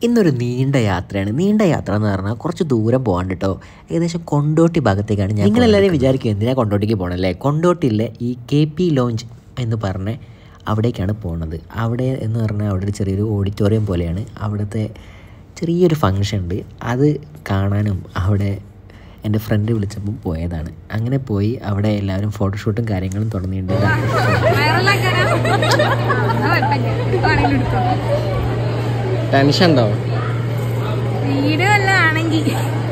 ഇന്നൊരു നീണ്ട യാത്രയാണ്. നീണ്ട യാത്ര എന്ന് പറഞ്ഞാൽ കുറച്ച് ദൂരം പോകാൻ കേട്ടോ. ഏകദേശം കൊണ്ടോട്ടി ഭാഗത്തേക്കാണ്. നിങ്ങളെല്ലാവരും വിചാരിക്കും എന്തിനാണ് കൊണ്ടോട്ടിക്ക് പോകണല്ലേ. കൊണ്ടോട്ടിയിലെ ഈ KP ലോഞ്ച് എന്ന് പറഞ്ഞ് അവിടേക്കാണ് പോണത്. അവിടെ എന്ന് പറഞ്ഞാൽ അവിടെ ഒരു ചെറിയൊരു ഓഡിറ്റോറിയം പോലെയാണ്. അവിടുത്തെ ചെറിയൊരു ഫങ്ഷൻ ഉണ്ട്. അത് കാണാനും അവിടെ എൻ്റെ ഫ്രണ്ട് വിളിച്ചപ്പോൾ പോയതാണ്. അങ്ങനെ പോയി അവിടെ എല്ലാവരും ഫോട്ടോഷൂട്ടും കാര്യങ്ങളും തുടങ്ങിയിട്ടുണ്ട്. ടെൻഷൻ ഉണ്ടാവും വീഡിയോ എല്ലാം ആണെങ്കിൽ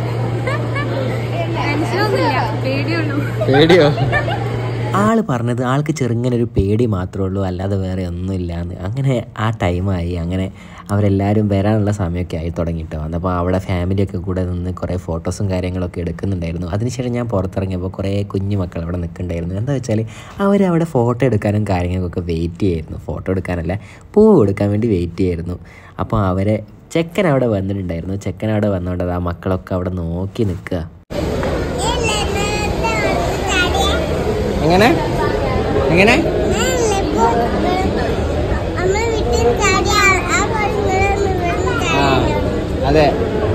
പേടിയോ? ആള് പറഞ്ഞത് ആൾക്ക് ചെറുങ്ങനെ ഒരു പേടി മാത്രമേ ഉള്ളൂ, അല്ലാതെ വേറെ ഒന്നുമില്ലാന്ന്. അങ്ങനെ ആ ടൈമായി. അങ്ങനെ അവരെല്ലാവരും വരാനുള്ള സമയമൊക്കെ ആയി തുടങ്ങിയിട്ട് വന്നപ്പോൾ അവിടെ ഫാമിലിയൊക്കെ കൂടെ നിന്ന് കുറേ ഫോട്ടോസും കാര്യങ്ങളൊക്കെ എടുക്കുന്നുണ്ടായിരുന്നു. അതിനുശേഷം ഞാൻ പുറത്തിറങ്ങിയപ്പോൾ കുറേ കുഞ്ഞു മക്കൾ അവിടെ നിൽക്കുന്നുണ്ടായിരുന്നു. എന്താ വെച്ചാൽ അവരവിടെ ഫോട്ടോ എടുക്കാനും കാര്യങ്ങൾക്കൊക്കെ വെയിറ്റ് ചെയ്യായിരുന്നു. ഫോട്ടോ എടുക്കാനല്ല, പൂവ് കൊടുക്കാൻ വേണ്ടി വെയിറ്റ് ചെയ്യായിരുന്നു. അപ്പോൾ അവരെ ചെക്കൻ അവിടെ വന്നിട്ടുണ്ടായിരുന്നു. ചെക്കൻ അവിടെ വന്നുകൊണ്ട് ആ മക്കളൊക്കെ അവിടെ നോക്കി നിൽക്കുക. എങ്ങനെ എങ്ങനെ അതെ,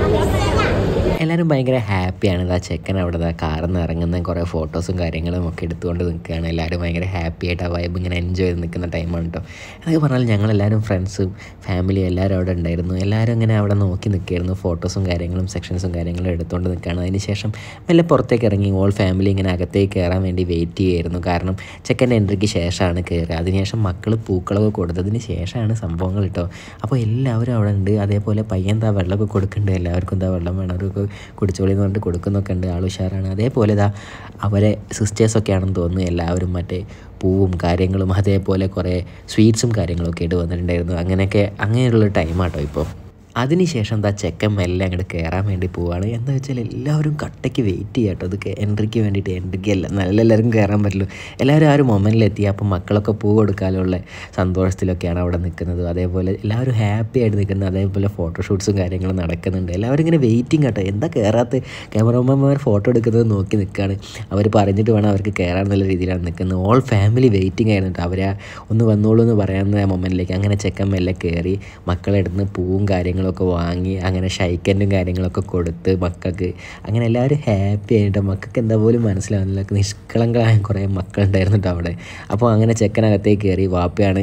എല്ലാവരും ഭയങ്കര ഹാപ്പിയാണ്. ആ ചെക്കൻ അവിടെ കാറിൽ നിന്ന് ഇറങ്ങുന്ന കുറേ ഫോട്ടോസും കാര്യങ്ങളും ഒക്കെ എടുത്തുകൊണ്ട് നിൽക്കുകയാണ്. എല്ലാവരും ഭയങ്കര ഹാപ്പി ആയിട്ട് ആ വൈബ് ഇങ്ങനെ എൻജോയ് ചെയ്ത് നിൽക്കുന്ന ടൈമാണ് കേട്ടോ. എന്നൊക്കെ പറഞ്ഞാൽ ഞങ്ങളെല്ലാവരും ഫ്രണ്ട്സും ഫാമിലി എല്ലാവരും അവിടെ ഉണ്ടായിരുന്നു. എല്ലാവരും ഇങ്ങനെ അവിടെ നോക്കി നിൽക്കുകയായിരുന്നു. ഫോട്ടോസും കാര്യങ്ങളും സെക്ഷൻസും കാര്യങ്ങളും എടുത്തുകൊണ്ട് നിൽക്കുകയാണ്. അതിന് ശേഷം മെല്ലെ പുറത്തേക്ക് ഇറങ്ങി ഓൾ ഫാമിലി ഇങ്ങനെ അകത്തേക്ക് കയറാൻ വേണ്ടി വെയിറ്റ് ചെയ്യുമായിരുന്നു. കാരണം ചെക്കൻ്റെ എൻട്രിക്ക് ശേഷമാണ് കയറുക. അതിനുശേഷം മക്കൾ പൂക്കളൊക്കെ കൊടുത്തതിന് ശേഷമാണ് സംഭവങ്ങൾ കേട്ടോ. അപ്പോൾ എല്ലാവരും അവിടെ ഉണ്ട്. അതേപോലെ പയ്യൻ എന്താ വെള്ളമൊക്കെ കൊടുക്കുന്നുണ്ട്. എല്ലാവർക്കും എന്താ വെള്ളം വേണം, അവർക്ക് കുടിച്ചോളി എന്ന് പറഞ്ഞിട്ട് കൊടുക്കുന്നൊക്കെ ഉണ്ട്. ആൾ ഉഷാറാണ്. അതേപോലെ ഇതാ അവരെ സിസ്റ്റേഴ്സൊക്കെ ആണെന്ന് തോന്നുന്നു. എല്ലാവരും മറ്റേ പൂവും കാര്യങ്ങളും അതേപോലെ കുറേ സ്വീറ്റ്സും കാര്യങ്ങളൊക്കെ ആയിട്ട് വന്നിട്ടുണ്ടായിരുന്നു. അങ്ങനെയുള്ളൊരു ടൈമാട്ടോ ഇപ്പോൾ. അതിനുശേഷം എന്താ ചെക്കൻ മെല്ലെ അങ്ങോട്ട് കയറാൻ വേണ്ടി പോവുകയാണ്. എന്താ വെച്ചാൽ എല്ലാവരും കട്ടയ്ക്ക് വെയിറ്റ് ചെയ്യാം കേട്ടോ. അത് എൻട്രിക്ക് വേണ്ടിയിട്ട്. എൻട്രിക്ക് അല്ല, നല്ല എല്ലാവർക്കും കയറാൻ പറ്റുള്ളൂ. എല്ലാവരും ആ ഒരു മൊമെൻറ്റിലെത്തി. അപ്പം മക്കളൊക്കെ പൂ കൊടുക്കാനുള്ള സന്തോഷത്തിലൊക്കെയാണ് അവിടെ നിൽക്കുന്നത്. അതേപോലെ എല്ലാവരും ഹാപ്പി ആയിട്ട് നിൽക്കുന്നത്. അതേപോലെ ഫോട്ടോഷൂട്ട്സും കാര്യങ്ങളും നടക്കുന്നുണ്ട്. എല്ലാവരും ഇങ്ങനെ വെയിറ്റിംഗ് കേട്ടോ. എന്താ കയറാത്ത ക്യാമറമാന്മാർ ഫോട്ടോ എടുക്കുന്നത് നോക്കി നിൽക്കുകയാണ്. അവർ പറഞ്ഞിട്ട് വേണം അവർക്ക് കയറാൻ എന്നുള്ള രീതിയിലാണ് നിൽക്കുന്നത്. ഓൾ ഫാമിലി വെയിറ്റിംഗ് ആയിരുന്നു കേട്ടോ. അവരെ ഒന്ന് വന്നോളൂ എന്ന് പറയാവുന്ന മൊമെൻറ്റിലേക്ക് അങ്ങനെ ചെക്കൻ മെല്ലെ കയറി മക്കളെടുത്ത് പൂവും കാര്യങ്ങളൊക്കെ വാങ്ങി അങ്ങനെ ഷൈക്കൻറ്റും കാര്യങ്ങളൊക്കെ കൊടുത്ത് മക്കൾക്ക് അങ്ങനെ എല്ലാവരും ഹാപ്പി ആയിട്ട്. മക്കൾക്ക് എന്താ പോലും മനസ്സിലാവുന്നില്ല. നിഷ്കളങ്കമായ കുറേ മക്കളുണ്ടായിരുന്നു കേട്ടോ അവിടെ. അപ്പോൾ അങ്ങനെ ചെക്കനകത്തേക്ക് കയറി. വാപ്പയാണ്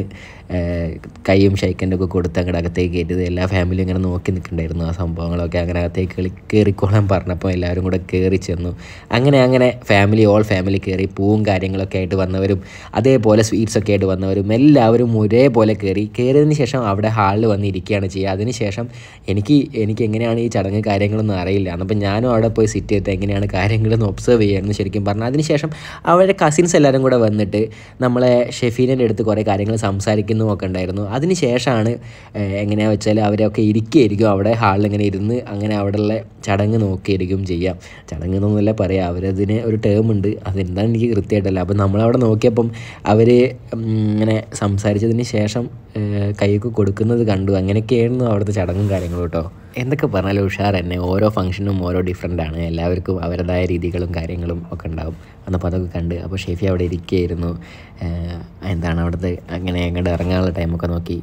കൈയും ഷൈക്കൻ്റെ ഒക്കെ കൊടുത്ത് അങ്ങോട്ട് അകത്തേക്ക് കയറ്റിയത്. എല്ലാ ഫാമിലിയും ഇങ്ങനെ നോക്കി നിൽക്കുന്നുണ്ടായിരുന്നു ആ സംഭവങ്ങളൊക്കെ. അങ്ങനെ അകത്തേക്ക് കയറിക്കോളാൻ പറഞ്ഞപ്പോൾ എല്ലാവരും കൂടെ കയറി ചെന്നു. അങ്ങനെ ഓൾ ഫാമിലി കയറി. പൂവും കാര്യങ്ങളൊക്കെ ആയിട്ട് വന്നവരും അതേപോലെ സ്വീറ്റ്സൊക്കെ ആയിട്ട് വന്നവരും എല്ലാവരും ഒരേപോലെ കയറിയതിന് ശേഷം അവിടെ ഹാളിൽ വന്നിരിക്കുകയാണ് ചെയ്യുക. അതിന് ശേഷം എനിക്ക് എങ്ങനെയാണ് ഈ ചടങ്ങ് കാര്യങ്ങളൊന്നും അറിയില്ല. അപ്പോൾ ഞാനും അവിടെ പോയി സിറ്റ് ചെയ്തിട്ട് എങ്ങനെയാണ് കാര്യങ്ങളൊന്ന് ഒബ്സർവ് ചെയ്യാമെന്ന് ശരിക്കും പറഞ്ഞു. അതിനുശേഷം അവരുടെ കസിൻസ് എല്ലാവരും കൂടെ വന്നിട്ട് നമ്മളെ ഷെഫീനൻ്റെ അടുത്ത് കുറേ കാര്യങ്ങൾ സംസാരിക്കുന്നതൊക്കെ ഉണ്ടായിരുന്നു. അതിന് ശേഷമാണ് എങ്ങനെയാണെന്ന് വെച്ചാൽ അവരൊക്കെ ഇരിക്കുകയായിരിക്കും അവിടെ ഹാളിൽ ഇങ്ങനെ ഇരുന്ന് അങ്ങനെ അവിടെയുള്ള ചടങ്ങ് നോക്കിയിരിക്കും ചെയ്യാം. ചടങ്ങ് എന്നൊന്നുമല്ല പറയാം, അവരതിന് ഒരു ടേം ഉണ്ട്. അതെന്താണ് എനിക്ക് കൃത്യമായിട്ടല്ല. അപ്പം നമ്മളവിടെ നോക്കിയപ്പം അവർ ഇങ്ങനെ സംസാരിച്ചതിന് ശേഷം കൈയൊക്കെ കൊടുക്കുന്നത് കണ്ടു. അങ്ങനെയൊക്കെയായിരുന്നു അവിടുത്തെ ചടങ്ങും കാര്യങ്ങളും കേട്ടോ. എന്തൊക്കെ പറഞ്ഞാലും ഉഷാർ തന്നെ. ഓരോ ഫംഗ്ഷനും ഓരോ ഡിഫറെൻ്റാണ്. എല്ലാവർക്കും അവരുടേതായ രീതികളും കാര്യങ്ങളും ഒക്കെ ഉണ്ടാവും. അന്നപ്പോൾ അതൊക്കെ കണ്ട് അപ്പോൾ ഷെഫി അവിടെ ഇരിക്കുകയായിരുന്നു. എന്താണ് അവിടുത്തെ അങ്ങനെ അങ്ങോട്ട് ഇറങ്ങാനുള്ള ടൈമൊക്കെ നോക്കി.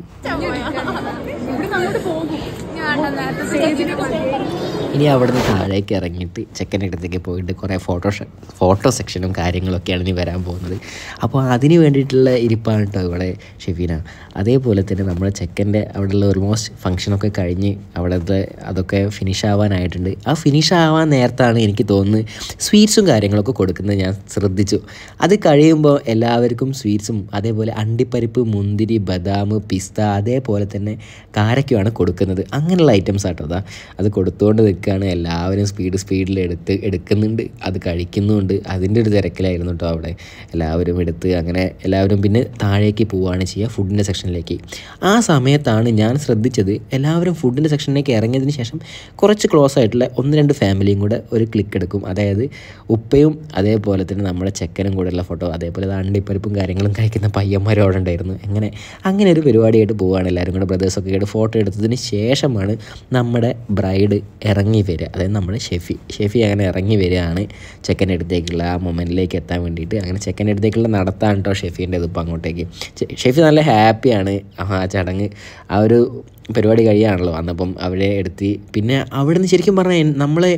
ഇനി അവിടുന്ന് താഴേക്ക് ഇറങ്ങിയിട്ട് ചെക്കൻ്റെ അടുത്തേക്ക് പോയിട്ട് കുറേ ഫോട്ടോ സെക്ഷനും കാര്യങ്ങളൊക്കെയാണ് ഇനി വരാൻ പോകുന്നത്. അപ്പോൾ അതിന് വേണ്ടിയിട്ടുള്ള ഇരിപ്പാണ് കേട്ടോ ഇവിടെ ഷെഫീന. അതേപോലെ തന്നെ നമ്മുടെ ചെക്കൻ്റെ അവിടെയുള്ള ഓൾമോസ്റ്റ് ഫംഗ്ഷനൊക്കെ കഴിഞ്ഞ് അവിടുത്തെ അതൊക്കെ ഫിനിഷ് ആവാനായിട്ടുണ്ട്. ആ ഫിനിഷ് ആവാൻ നേരത്താണ് എനിക്ക് തോന്നുന്നത് സ്വീറ്റ്സും കാര്യങ്ങളൊക്കെ കൊടുക്കുന്നത് ഞാൻ ശ്രദ്ധിച്ചു. അത് കഴിയുമ്പോൾ എല്ലാവർക്കും സ്വീറ്റ്സും അതേപോലെ അണ്ടിപ്പരിപ്പ്, മുന്തിരി, ബദാം, പിസ്ത അതേപോലെ തന്നെ കാരക്കുമാണ് കൊടുക്കുന്നത്. അങ്ങനെയുള്ള ഐറ്റംസ് ആട്ടോ. അത് കൊടുത്തുകൊണ്ട് നിൽക്കുകയാണ്. എല്ലാവരും സ്പീഡിൽ എടുക്കുന്നുണ്ട്, അത് കഴിക്കുന്നുണ്ട്. അതിൻ്റെ ഒരു തിരക്കിലായിരുന്നു കേട്ടോ അവിടെ. എല്ലാവരും എടുത്ത് അങ്ങനെ എല്ലാവരും പിന്നെ താഴേക്ക് പോവുകയാണ് ചെയ്യുക ഫുഡിൻ്റെ സെക്ഷനിലേക്ക്. ആ സമയത്താണ് ഞാൻ ശ്രദ്ധിച്ചത് എല്ലാവരും ഫുഡിൻ്റെ സെക്ഷനിലേക്ക് ഇറങ്ങിയതിന് ശേഷം കുറച്ച് ക്ലോസ് ആയിട്ടുള്ള 1-2 ഫാമിലിയും കൂടെ ഒരു ക്ലിക്ക് എടുക്കും. അതായത് ഉപ്പയും അതേപോലെ തന്നെ നമ്മുടെ ചെക്കനും കൂടെയുള്ള ഫോട്ടോ, അതേപോലെ അണ്ടിപ്പരിപ്പും കാര്യങ്ങളും കഴിക്കുന്ന പയ്യന്മാരും അവിടെ ഉണ്ടായിരുന്നു. അങ്ങനെ ഒരു പരിപാടിയായിട്ട് പോവുകയാണ്. എല്ലാവരും കൂടെ ബ്രദേഴ്സൊക്കെ ആയിട്ട് ഫോട്ടോ എടുത്തതിന് ശേഷമാണ് ശേഷമാണ് നമ്മുടെ ബ്രൈഡ് ഇറങ്ങി വരിക. അതായത് നമ്മുടെ ഷെഫി അങ്ങനെ ഇറങ്ങി വരികയാണ് ചെക്കൻ്റെ അടുത്തേക്കുള്ള ആ മൊമെൻറ്റിലേക്ക് എത്താൻ വേണ്ടിയിട്ട്. അങ്ങനെ ചെക്കൻ്റെ അടുത്തേക്കുള്ള നടത്താണ് കേട്ടോ ഷെഫീൻ്റെ ഇതിപ്പോൾ അങ്ങോട്ടേക്ക്. ഷെഫി നല്ല ഹാപ്പിയാണ്. ആ ചടങ്ങ് ആ ഒരു പരിപാടി കഴിയുകയാണല്ലോ. അന്നപ്പം അവരെ എടുത്ത് പിന്നെ അവിടെ നിന്ന് ശരിക്കും പറഞ്ഞാൽ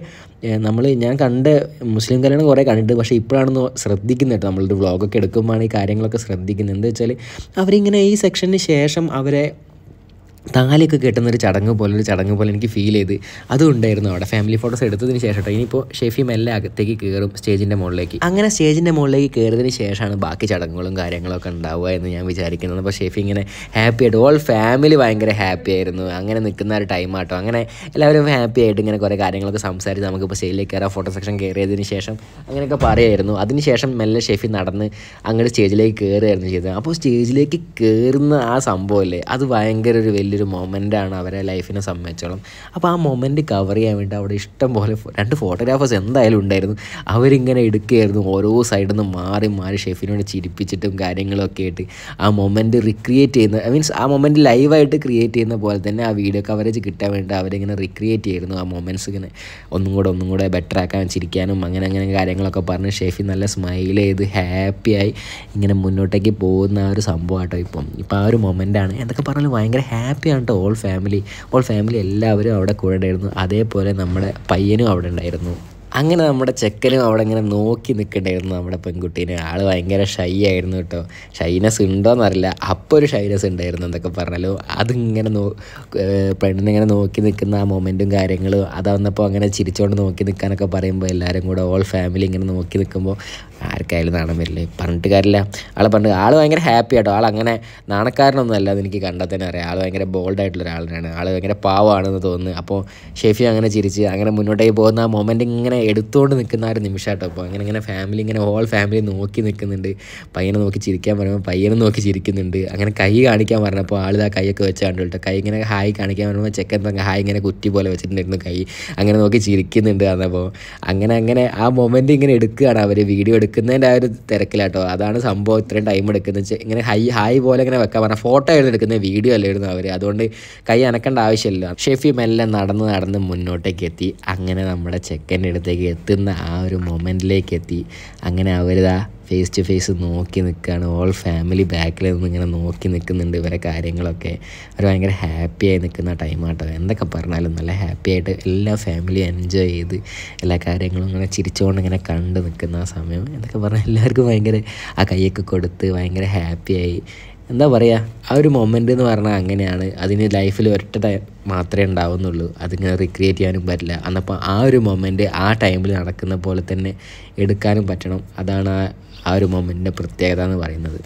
ഞാൻ കണ്ട മുസ്ലിം കല്യാണം കുറേ കണ്ടിട്ട്, പക്ഷേ ഇപ്പോഴാണെന്ന് ശ്രദ്ധിക്കുന്നത് കേട്ടോ. നമ്മളൊരു വ്ളോഗൊക്കെ എടുക്കുമ്പോഴാണ് ഈ കാര്യങ്ങളൊക്കെ ശ്രദ്ധിക്കുന്നത്. എന്താ വെച്ചാൽ അവരിങ്ങനെ ഈ സെക്ഷന് ശേഷം അവരെ താലിയൊക്കെ കെട്ടുന്നൊരു ചടങ്ങ് പോലെ എനിക്ക് ഫീൽ ചെയ്ത്. അതും ഉണ്ടായിരുന്നു അവിടെ. ഫാമിലി ഫോട്ടോസ് എടുത്തതിന് ശേഷം കേട്ടോ. ഇനിയിപ്പോൾ ഷെഫി മെല്ലെ അകത്തേക്ക് കയറും സ്റ്റേജിൻ്റെ മുകളിലേക്ക്. അങ്ങനെ സ്റ്റേജിൻ്റെ മുകളിലേക്ക് കയറിയതിന് ശേഷമാണ് ബാക്കി ചടങ്ങുകളും കാര്യങ്ങളൊക്കെ ഉണ്ടാവുക എന്ന് ഞാൻ വിചാരിക്കുന്നത്. അപ്പോൾ ഷെഫി ഇങ്ങനെ ഹാപ്പി ആയിട്ട്, ഓൾ ഫാമിലി ഭയങ്കര ഹാപ്പി ആയിരുന്നു. അങ്ങനെ നിൽക്കുന്ന ഒരു ടൈം ആട്ടോ. അങ്ങനെ എല്ലാവരും ഹാപ്പി ആയിട്ട് ഇങ്ങനെ കുറേ കാര്യങ്ങളൊക്കെ സംസാരിച്ച് നമുക്കിപ്പോൾ സ്റ്റേജിലേക്ക് കയറാം. ഫോട്ടോ സെക്ഷൻ കയറിയതിന് ശേഷം അങ്ങനെയൊക്കെ പറയുമായിരുന്നു. അതിന് ശേഷം മെല്ലെ ഷെഫി നടന്ന് അങ്ങോട്ട് സ്റ്റേജിലേക്ക് കയറുകയായിരുന്നു ചെയ്തത്. അപ്പോൾ സ്റ്റേജിലേക്ക് കയറുന്ന ആ സംഭവമല്ലേ, അത് ഭയങ്കര ഒരു വലിയൊരു മൊമെൻ്റാണ് അവരെ ലൈഫിനെ സംബന്ധിച്ചോളം. അപ്പോൾ ആ മൊമെൻറ്റ് കവർ ചെയ്യാൻ വേണ്ടി അവിടെ ഇഷ്ടം പോലെ 2 ഫോട്ടോഗ്രാഫേഴ്സ് എന്തായാലും ഉണ്ടായിരുന്നു. അവരിങ്ങനെ എടുക്കുകയായിരുന്നു ഓരോ സൈഡിൽ നിന്ന് മാറി ഷെഫിനോട് ചിരിപ്പിച്ചിട്ടും കാര്യങ്ങളൊക്കെ ആയിട്ട് ആ മൊമെൻറ്റ് റിക്രിയേറ്റ് ചെയ്യുന്ന, മീൻസ് ആ മൊമെൻറ്റ് ലൈവായിട്ട് ക്രിയേറ്റ് ചെയ്യുന്ന പോലെ തന്നെ ആ വീഡിയോ കവറേജ് കിട്ടാൻ വേണ്ടി അവരിങ്ങനെ റിക്രിയേറ്റ് ചെയ്യുന്നു. ആ മൊമെൻറ്റ്സ് ഇങ്ങനെ ഒന്നും കൂടെ ബെറ്റർ ആക്കാൻ, ചിരിക്കാനും അങ്ങനെ കാര്യങ്ങളൊക്കെ പറഞ്ഞ് ഷെഫി നല്ല സ്മൈൽ ചെയ്ത് ഹാപ്പിയായി ഇങ്ങനെ മുന്നോട്ടേക്ക് പോകുന്ന ആ ഒരു സംഭവം ആട്ടോ. ഇപ്പം ആ ഒരു മൊമെൻ്റാണ്. എന്തൊക്കെ പറഞ്ഞാലും ഭയങ്കര ഹാപ്പിയാണ് കേട്ടോ. ഓൾ ഫാമിലി എല്ലാവരും അവിടെ കൂടെ ഉണ്ടായിരുന്നു. അതേപോലെ നമ്മുടെ പയ്യനും അവിടെ ഉണ്ടായിരുന്നു. അങ്ങനെ നമ്മുടെ ചെക്കനും അവിടെ ഇങ്ങനെ നോക്കി നിൽക്കണ്ടായിരുന്നു നമ്മുടെ പെൺകുട്ടീനെ. ആൾ ഭയങ്കര ഷൈ ആയിരുന്നു കേട്ടോ. ഷൈനസ് ഉണ്ടോയെന്നറിയില്ല, അപ്പോൾ ഒരു ഷൈനസ് ഉണ്ടായിരുന്നു എന്തൊക്കെ പറഞ്ഞാലോ. അതിങ്ങനെ പെണ്ണിനിങ്ങനെ നോക്കി നിൽക്കുന്ന ആ മൊമെൻറ്റും കാര്യങ്ങളും അതാവുന്നപ്പോൾ അങ്ങനെ ചിരിച്ചുകൊണ്ട് നോക്കി നിൽക്കാനൊക്കെ പറയുമ്പോൾ എല്ലാവരും കൂടെ ഓൾ ഫാമിലി ഇങ്ങനെ നോക്കി നിൽക്കുമ്പോൾ ആർക്കായാലും നാണം വരില്ലേ, പറഞ്ഞിട്ട് കാര്യമില്ല. ആൾ ഭയങ്കര ഹാപ്പി ആട്ടോ. ആളങ്ങനെ നാണക്കാരനൊന്നും അല്ല, അതെനിക്ക് കണ്ടാൽ തന്നെ അറിയാം. ആൾ ഭയങ്കര ബോൾഡായിട്ടുള്ള ഒരാളാണ്. ആൾ ഭയങ്കര പാവമാണെന്ന് തോന്നുന്നു. അപ്പോൾ ഷെഫി അങ്ങനെ ചിരിച്ച് അങ്ങനെ മുന്നോട്ടേക്ക് പോകുന്ന ആ മൊമെൻറ്റ് ഇങ്ങനെ എടുത്തുകൊണ്ട് നിൽക്കുന്ന ആ ഒരു നിമിഷമാട്ടോ. അപ്പോൾ അങ്ങനെ ഫാമിലി ഇങ്ങനെ ഹോൾ ഫാമിലി നോക്കി നിൽക്കുന്നുണ്ട്. പയ്യനെ നോക്കി ചിരിക്കാൻ പറയുമ്പോൾ പയ്യനെ നോക്കി ചിരിക്കുന്നുണ്ട്. അങ്ങനെ കൈ കാണിക്കാൻ പറഞ്ഞപ്പോൾ ആളിതാ കൈയൊക്കെ വെച്ച് കണ്ടിട്ട് കൈ ഇങ്ങനെ ഹായ് കാണിക്കാൻ പറയുമ്പോൾ ചെക്കൻ ഹായ് ഇങ്ങനെ കുറ്റി പോലെ വെച്ചിട്ടുണ്ടായിരുന്നു കൈ. അങ്ങനെ നോക്കി ചിരിക്കുന്നുണ്ട്. അപ്പോൾ അങ്ങനെ ആ മൊമെൻറ്റ് ഇങ്ങനെ എടുക്കുകയാണ് അവർ. വീഡിയോ എടുക്കുന്നതിൻ്റെ ആ ഒരു തിരക്കിലാട്ടോ. അതാണ് സംഭവം ഇത്രയും ടൈം എടുക്കുന്നത്. ഇങ്ങനെ ഹായ് പോലെ ഇങ്ങനെ വെക്കാൻ പറഞ്ഞാൽ ഫോട്ടോ ആയിരുന്നു എടുക്കുന്നത്, വീഡിയോ അല്ലായിരുന്നു അവർ. അതുകൊണ്ട് കൈ അനക്കേണ്ട ആവശ്യമില്ല. ഷെഫി മെല്ലെ നടന്ന് മുന്നോട്ടേക്ക് എത്തി. അങ്ങനെ നമ്മുടെ ചെക്കൻ്റെ അടുത്തേക്ക് എത്തുന്ന ആ ഒരു മൊമെൻറ്റിലേക്ക് എത്തി. അങ്ങനെ അവരിതാ ഫേസ് ടു ഫേസ് നോക്കി നിൽക്കുകയാണ്. ഓൾ ഫാമിലി ബാക്കിൽ നിന്ന് ഇങ്ങനെ നോക്കി നിൽക്കുന്നുണ്ട് ഇവരെ കാര്യങ്ങളൊക്കെ. അവർ ഭയങ്കര ഹാപ്പിയായി നിൽക്കുന്ന ടൈമാട്ടോ. എന്തൊക്കെ പറഞ്ഞാലും നല്ല ഹാപ്പിയായിട്ട് എല്ലാ ഫാമിലിയും എൻജോയ് ചെയ്ത് എല്ലാ കാര്യങ്ങളും ഇങ്ങനെ ചിരിച്ചുകൊണ്ട് ഇങ്ങനെ കണ്ട് നിൽക്കുന്ന ആ സമയം എന്തൊക്കെ പറഞ്ഞാൽ എല്ലാവർക്കും ഭയങ്കര ആ കൈയൊക്കെ കൊടുത്ത് ഭയങ്കര ഹാപ്പിയായി. എന്താ പറയുക, ആ ഒരു മൊമെൻ്റ് എന്ന് പറഞ്ഞാൽ അങ്ങനെയാണ്. അതിന് ലൈഫിൽ ഒറ്റ ടൈം മാത്രമേ ഉണ്ടാവുന്നുള്ളൂ. അതിങ്ങനെ റിക്രിയേറ്റ് ചെയ്യാനും പറ്റില്ല. അന്നപ്പോൾ ആ ഒരു മൊമെൻറ്റ് ആ ടൈമിൽ നടക്കുന്ന പോലെ തന്നെ എടുക്കാനും പറ്റണം. അതാണ് ആ ഒരു മൊമെൻറ്റിൻ്റെ പ്രത്യേകത എന്ന് പറയുന്നത്.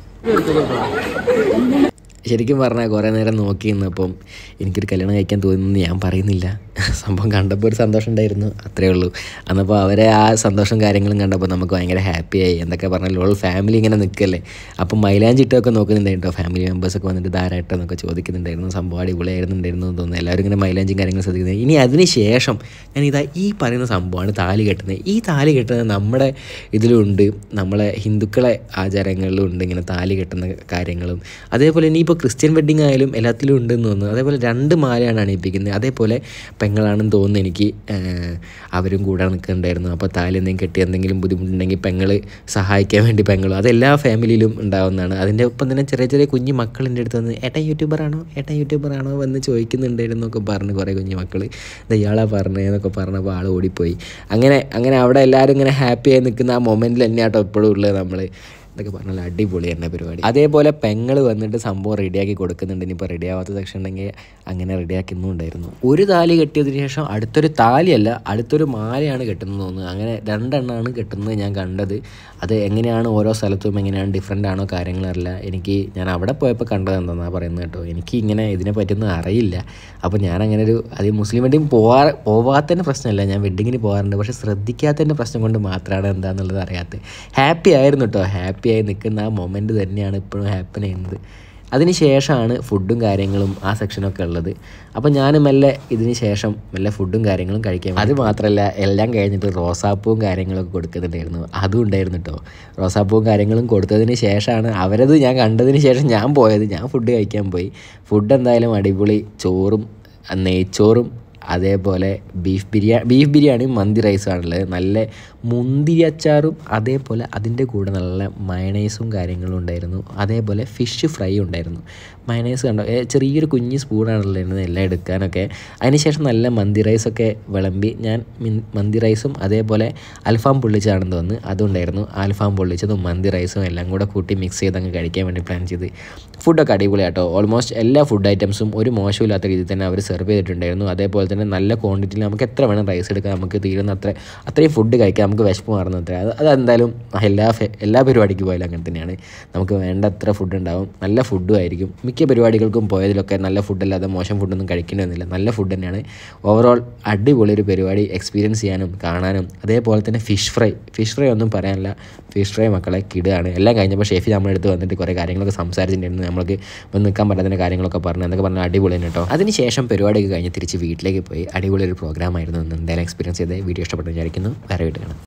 ശരിക്കും പറഞ്ഞാൽ കുറേ നേരം നോക്കി നിന്നപ്പം എനിക്കൊരു കല്യാണം കഴിക്കാൻ തോന്നുന്നു ഞാൻ പറയുന്നില്ല. സംഭവം കണ്ടപ്പോൾ ഒരു സന്തോഷം ഉണ്ടായിരുന്നു, അത്രയേ ഉള്ളൂ. അന്നപ്പോൾ അവരെ ആ സന്തോഷം കാര്യങ്ങളും കണ്ടപ്പോൾ നമുക്ക് ഭയങ്കര ഹാപ്പിയായി. എന്തൊക്കെ പറഞ്ഞാൽ ഓൾ ഫാമിലി ഇങ്ങനെ നിൽക്കല്ലേ. അപ്പം മൈലാഞ്ചിട്ടൊക്കെ നോക്കുന്നുണ്ടായിട്ടോ. ഫാമിലി മെമ്പേഴ്സൊക്കെ വന്നിട്ട് ധാരാട്ടോ എന്നൊക്കെ ചോദിക്കുന്നുണ്ടായിരുന്നു. സംഭവം അടിപൊളിയായിരുന്നുണ്ടായിരുന്നു എന്ന് തോന്നുന്നു. എല്ലാവരും ഇങ്ങനെ മൈലാഞ്ചും കാര്യങ്ങളും ശ്രദ്ധിക്കുന്നത്. ഇനി അതിന് ശേഷം ഞാനിതാ ഈ പറയുന്ന സംഭവമാണ് താലി കെട്ടുന്നത്. ഈ താലി കെട്ടുന്നത് നമ്മുടെ ഇതിലുണ്ട്, നമ്മളെ ഹിന്ദുക്കളെ ആചാരങ്ങളിലും ഉണ്ട് ഇങ്ങനെ താലി കെട്ടുന്ന കാര്യങ്ങളും. അതേപോലെ ഇനിയിപ്പോൾ ക്രിസ്ത്യൻ വെഡ്ഡിങ് ആയാലും എല്ലാത്തിലും ഉണ്ടെന്ന് തോന്നുന്നു. അതേപോലെ 2 മാലയാണ് അണിയിപ്പിക്കുന്നത്. അതേപോലെ പെങ്ങളാണെന്ന് തോന്നുന്നു എനിക്ക്, അവരും കൂടെ നിൽക്കുന്നുണ്ടായിരുന്നു. അപ്പോൾ താലി എന്തെങ്കിലും കെട്ടി എന്തെങ്കിലും ബുദ്ധിമുട്ടുണ്ടെങ്കിൽ പെങ്ങൾ സഹായിക്കാൻ വേണ്ടി പെങ്ങളും, അതെല്ലാ ഫാമിലിയിലും ഉണ്ടാവുന്നതാണ്. അതിൻ്റെ ഒപ്പം തന്നെ ചെറിയ കുഞ്ഞു മക്കളിൻ്റെ അടുത്ത് വന്ന് ഏട്ടൻ യൂട്യൂബറാണോ വന്ന് ചോദിക്കുന്നുണ്ടായിരുന്നൊക്കെ പറഞ്ഞ് കുറേ കുഞ്ഞു മക്കൾ ഇയാളാ പറഞ്ഞതെന്നൊക്കെ പറഞ്ഞപ്പോൾ ആൾ ഓടിപ്പോയി. അങ്ങനെ അവിടെ എല്ലാവരും ഇങ്ങനെ ഹാപ്പിയായി നിൽക്കുന്ന ആ മൊമെൻറ്റിൽ തന്നെയാട്ടോ എപ്പോഴും ഉള്ളത് നമ്മൾ. എന്നൊക്കെ പറഞ്ഞാൽ അടിപൊളി തന്നെ പരിപാടി. അതേപോലെ പെങ്ങൾ വന്നിട്ട് സംഭവം റെഡിയാക്കി കൊടുക്കുന്നുണ്ട്. ഇനിയിപ്പോൾ റെഡി ആവാത്ത സെക്ഷൻ ഉണ്ടെങ്കിൽ അങ്ങനെ റെഡിയാക്കുന്നുണ്ടായിരുന്നു. ഒരു താലി കെട്ടിയതിന് ശേഷം അടുത്തൊരു താലിയല്ല, അടുത്തൊരു മാലയാണ് കെട്ടുന്നത് തോന്നുന്നു. അങ്ങനെ 2 എണ്ണമാണ് കെട്ടുന്നത് ഞാൻ കണ്ടത്. അത് എങ്ങനെയാണ് ഓരോ സ്ഥലത്തും എങ്ങനെയാണ് ഡിഫറെൻ്റ് ആണോ കാര്യങ്ങളറിയില്ല. ഞാൻ അവിടെ പോയപ്പോൾ കണ്ടത് എന്താണെന്നാണ് പറയുന്നത് കേട്ടോ. എനിക്ക് ഇങ്ങനെ ഇതിനെ പറ്റിയൊന്നും അറിയില്ല. അപ്പോൾ ഞാനങ്ങനെ അത് മുസ്ലിം വെഡ്ഡിങ് പോവാത്തതിൻ്റെ പ്രശ്നമല്ല, ഞാൻ വെഡ്ഡിങ്ങിന് പോകാറുണ്ട്. പക്ഷേ ശ്രദ്ധിക്കാത്തതിൻ്റെ പ്രശ്നം കൊണ്ട് മാത്രമാണ് എന്താണെന്നുള്ളത് അറിയാത്തത്. ഹാപ്പി ആയിരുന്നു കേട്ടോ. ഹാപ്പിയായി നിൽക്കുന്ന ആ മൊമെൻറ്റ് തന്നെയാണ് ഇപ്പോഴും ഹാപ്പൻ ചെയ്യുന്നത്. അതിന് ശേഷമാണ് ഫുഡും കാര്യങ്ങളും ആ സെക്ഷനൊക്കെ ഉള്ളത്. അപ്പോൾ ഞാൻ ഇതിന് ശേഷം ഫുഡും കാര്യങ്ങളും കഴിക്കാൻ. അത് മാത്രമല്ല എല്ലാം കഴിഞ്ഞിട്ട് റോസാപ്പൂവും കാര്യങ്ങളൊക്കെ കൊടുക്കുന്നുണ്ടായിരുന്നു. അതും ഉണ്ടായിരുന്നു കേട്ടോ. റോസാപ്പൂവും കാര്യങ്ങളും കൊടുത്തതിന് ശേഷമാണ് അവരത് ഞാൻ കണ്ടതിന് ശേഷം ഞാൻ പോയത്. ഞാൻ ഫുഡ് കഴിക്കാൻ പോയി. ഫുഡ് എന്തായാലും അടിപൊളി. ചോറും നെയ്ച്ചോറും അതേപോലെ ബീഫ് ബിരിയാണിയും മന്തി റൈസുമാണുള്ളത്. നല്ല മുന്തിരി അച്ചാറും അതേപോലെ അതിൻ്റെ കൂടെ നല്ല മയണൈസും കാര്യങ്ങളും ഉണ്ടായിരുന്നു. അതേപോലെ ഫിഷ് ഫ്രൈ ഉണ്ടായിരുന്നു. മയണൈസ് കണ്ടോ, ചെറിയൊരു കുഞ്ഞ് സ്പൂണാണുള്ളത് എല്ലാം എടുക്കാനൊക്കെ. അതിനുശേഷം നല്ല മന്തി റൈസൊക്കെ വിളമ്പി. ഞാൻ മന്തി റൈസും അതേപോലെ അൽഫാം പൊള്ളിച്ചതാണെന്ന് തോന്നുന്നു അതുണ്ടായിരുന്നു. അൽഫാം പൊള്ളിച്ചതും മന്തി റൈസും എല്ലാം കൂടെ കൂട്ടി മിക്സ് ചെയ്ത് അങ്ങ് കഴിക്കാൻ വേണ്ടി പ്ലാൻ ചെയ്ത്. ഫുഡൊക്കെ അടിപൊളിയാട്ടോ. ഓൾമോസ്റ്റ് എല്ലാ ഫുഡ് ഐറ്റംസും ഒരു മോശമില്ലാത്ത രീതിയിൽ തന്നെ അവർ സെർവ് ചെയ്തിട്ടുണ്ടായിരുന്നു. അതേപോലെ തന്നെ നല്ല ക്വാണ്ടിറ്റിയിൽ നമുക്ക് എത്ര വേണം റൈസ് എടുക്കാം, നമുക്ക് തീരുന്ന അത്രയും ഫുഡ് കഴിക്കാം, നമുക്ക് വിശപ്പ് മാറുന്ന അത്ര. അതെന്തായാലും എല്ലാ പരിപാടിക്ക് പോയാലും അങ്ങനെ തന്നെയാണ്. നമുക്ക് വേണ്ടത്ര ഫുഡ് ഉണ്ടാവും, നല്ല ഫുഡും ആയിരിക്കും. മിക്ക പരിപാടികൾക്കും പോയതിലൊക്കെ നല്ല ഫുഡല്ലാതെ മോശം ഫുഡൊന്നും കഴിക്കണമെന്നില്ല, നല്ല ഫുഡ് തന്നെയാണ്. ഓവറോൾ അടിപൊളി ഒരു പരിപാടി എക്സ്പീരിയൻസ് ചെയ്യാനും കാണാനും. അതേപോലെ തന്നെ ഫിഷ് ഫ്രൈ ഒന്നും പറയാനില്ല. ഫിഷ് ഫ്രൈ മക്കളെ കിടുകയാണ്. എല്ലാം കഴിഞ്ഞപ്പോൾ ഷെഫി നമ്മളെടുത്ത് വന്നിട്ട് കുറേ കാര്യങ്ങളൊക്കെ സംസാരിച്ചിട്ടുണ്ടായിരുന്നു. നമ്മൾക്ക് വന്ന് നിൽക്കാൻ പറ്റാത്ത കാര്യങ്ങളൊക്കെ പറഞ്ഞു എന്നൊക്കെ പറഞ്ഞാൽ അടിപൊളി തന്നെ കേട്ടോ. അതിനുശേഷം പരിപാടിയൊക്കെ കഴിഞ്ഞ് തിരിച്ച് വീട്ടിലേക്ക് പോയി. അടിപൊളി ഒരു പ്രോഗ്രാം ആയിരുന്നു. എന്തായാലും എക്സ്പീരിയൻസ് ചെയ്ത് വീഡിയോ ഇഷ്ടപ്പെട്ടു വിചാരിക്കുന്നു. വേറെ വീട്ടിൽ കാണാം.